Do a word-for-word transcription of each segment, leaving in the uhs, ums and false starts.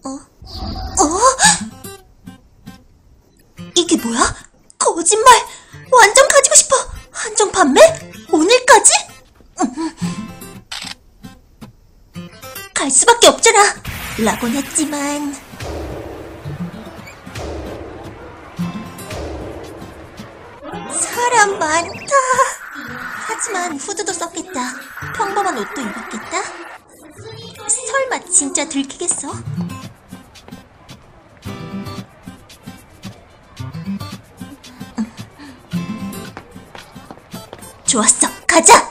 어? 어? 이게 뭐야? 거짓말! 완전 가지고 싶어! 한정 판매? 오늘까지? 갈 수밖에 없잖아! 라곤 했지만... 사람 많다. 하지만 후드도 썼겠다. 평범한 옷도 입었겠다. 설마 진짜 들키겠어? 좋았어, 가자!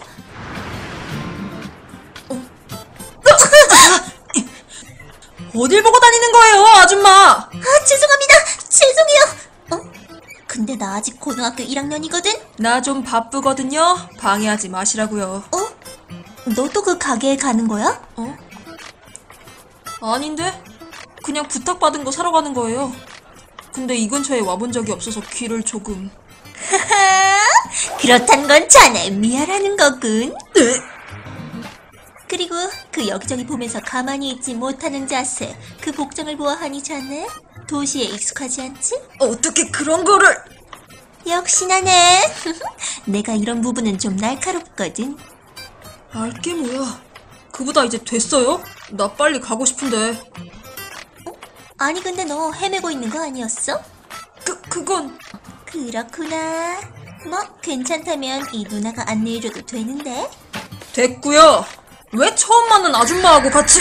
어? 어딜 보고 다니는 거예요, 아줌마? 아, 죄송합니다. 죄송해요. 어? 근데 나 아직 고등학교 일 학년이거든? 나 좀 바쁘거든요. 방해하지 마시라고요. 어? 너도 그 가게에 가는 거야? 어? 아닌데? 그냥 부탁받은 거 사러 가는 거예요. 근데 이 근처에 와본 적이 없어서 귀를 조금... 하하, 그렇단 건 자네 미안하는 거군. 네? 그리고 그 여기저기 보면서 가만히 있지 못하는 자세, 그 복장을 보아하니 자네 도시에 익숙하지 않지? 어떻게 그런 거를... 역시나네. 내가 이런 부분은 좀 날카롭거든. 알게 뭐야. 그보다 이제 됐어요? 나 빨리 가고 싶은데. 어? 아니 근데 너 헤매고 있는 거 아니었어? 그, 그건... 그렇구나. 뭐 괜찮다면 이 누나가 안내해줘도 되는데. 됐고요. 왜 처음 만난 아줌마하고 같이...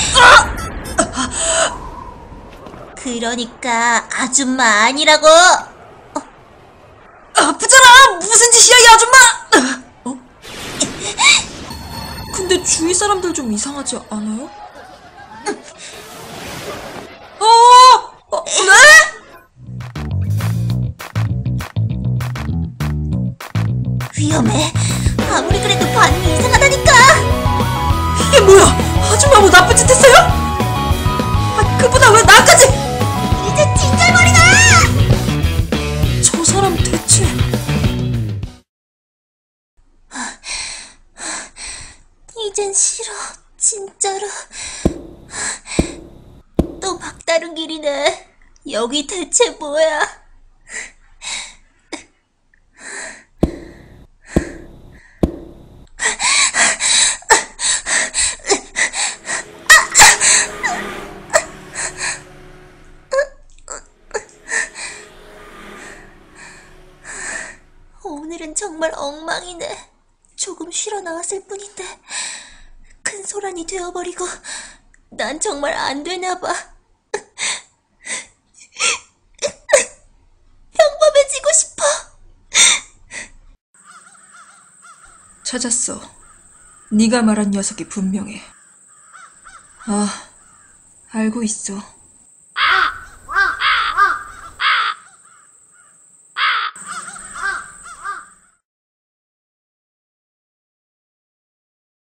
그러니까 아줌마 아니라고. 어? 아프잖아! 무슨 짓이야, 이 아줌마! 어? 근데 주위 사람들 좀 이상하지 않아요? 어! 어, 네? 위험해. 아무리 그래도 반응이 이상하다니까. 이게 뭐야? 아줌마 뭐 나쁜 짓 했어요? 아, 그보다 왜 나까지! 이제 징글거리다! 저 사람 대체... 이젠 싫어. 진짜로. 또 막다른 길이네. 여기 대체 뭐야? 오늘은 정말 엉망이네. 조금 쉬러 나왔을 뿐인데 큰 소란이 되어버리고 난 정말 안 되나봐. 평범해지고 싶어. 찾았어. 네가 말한 녀석이 분명해. 아, 알고 있어.